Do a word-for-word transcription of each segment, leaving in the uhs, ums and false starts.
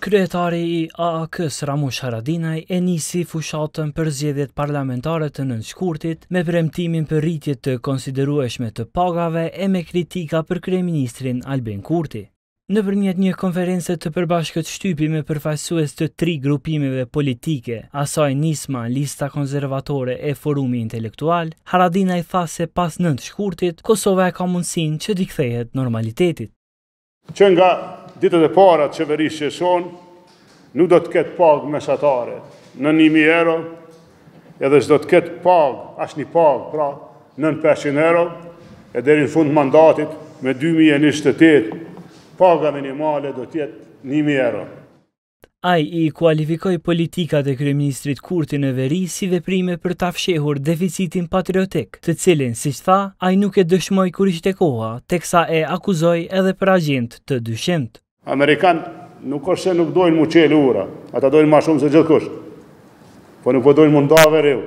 Kryetari i A A K-s Ramush Haradinaj e nisi fushatën për zgjedhjet parlamentare të nënshkurtit me premtimin për rritje të konsiderueshme të pagave e me kritika për kryeministrin Albin Kurti. Nëpërmjet një konference të përbashkët shtypi me përfaqësues të tri grupimeve politike, asaj Nisma, Lista Konservatore e Forumi Intelektual, Haradinaj tha se pas nëntëshkurtit, Kosova e ka mundësinë që t'i kthehet normalitetit. Që nga ditët e para të qeverisë që son, nuk do të ketë pagë mesatare në një mijë euro, edhe s'do të ketë pagë, as një pagë, pra nën pesëqind euro, e deri në fund mandatit me dy mijë e njëzet e tetë, paga minimale do t'jetë një mijë euro. Ai i kualifikoi politikat e kryeministrit Kurti në veri si veprime për ta fshehur deficitin patriotik, të cilin, siç tha, ai nuk e dëshmoi kur ishte koha, teksa e akuzoi edhe për agent të dyshimt. Amerikan nuk është se nuk dojnë mu qelë ura, ata dojnë ma shumë se gjithkush, po nuk po dojnë mu ndave reu.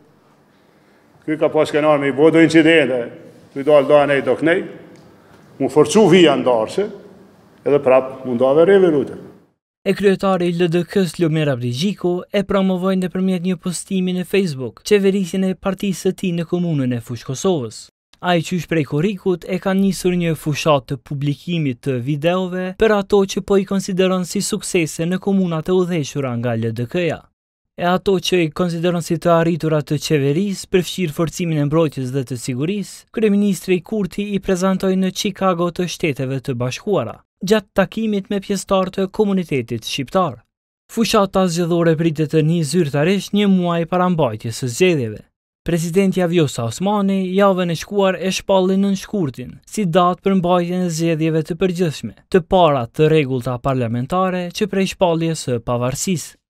Ky ka pas kenar me i bodo incidente, ky dalë da nej do knej, mu forcu vija ndarëse, edhe prap mu ndave reu rute. E kryetari i L D K-s Lumir Abrigjiku e promovoi nëpërmjet një postimi në Facebook qeverisjen e partisë së tij në komunën e Fush Kosovës. Ai qysh prej korrikut e ka nisur një fushat të publikimit të videove për ato që po i konsideron si suksese në komunat e udhëhequra nga L D K-ja. E ato që i konsideron si të arritura të qeverisë, përfshirë forcimin e mbrojtjes dhe të sigurisë, kryeministri Kurti i prezantoi në Chicago të Shteteve të Bashkuara, gjatë takimit me pjesëtar të komunitetit shqiptar. Fushata zgjedhore pritet të nisë zyrtarisht një muaj para mbajtjes së zgjedhjeve. Presidenti Vjosa Osmani javën e shkuar e shpalli nënshkurtin si datë për mbajtjen e zgjedhjeve të përgjithshme, të para të rregullta parlamentare që prej shpalljes së pavarësisë.